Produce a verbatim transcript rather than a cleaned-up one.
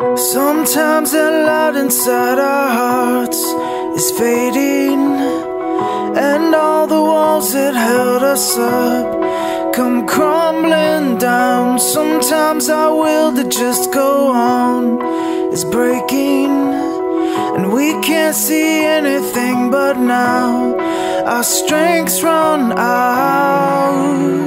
Sometimes the light inside our hearts is fading, and all the walls that held us up come crumbling down. Sometimes our will to just go on is breaking, and we can't see anything but now. Our strength's run out.